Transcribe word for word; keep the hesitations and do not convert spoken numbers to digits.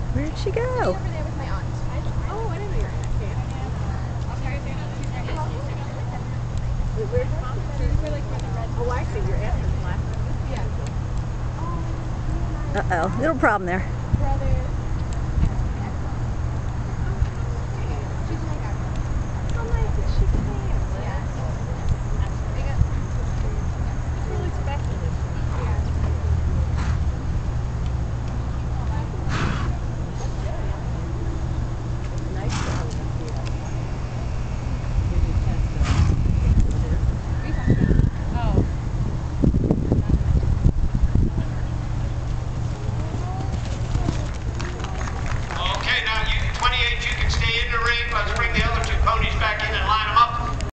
Where'd she go? Over there with my aunt. Oh, I didn't know you were Where's your mom? We're like where the red. Oh, I see. Your aunt is last. Yeah. Uh-oh, little problem there. Brother.